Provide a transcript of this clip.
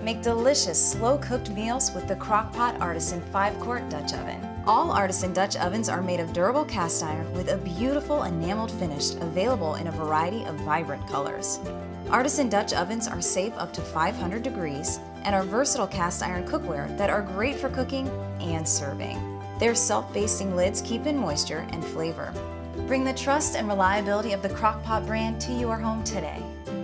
Make delicious, slow-cooked meals with the Crock-Pot Artisan 5-quart Dutch oven. All Artisan Dutch ovens are made of durable cast iron with a beautiful enameled finish available in a variety of vibrant colors. Artisan Dutch ovens are safe up to 500 degrees and are versatile cast iron cookware that are great for cooking and serving. Their self-basting lids keep in moisture and flavor. Bring the trust and reliability of the Crock-Pot brand to your home today.